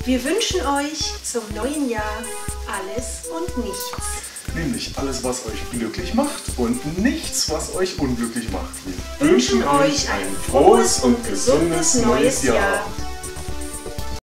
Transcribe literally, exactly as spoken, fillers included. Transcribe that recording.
Wir wünschen euch zum neuen Jahr alles und nichts. Nämlich alles, was euch glücklich macht und nichts, was euch unglücklich macht. Wir wünschen euch ein frohes und gesundes neues Jahr.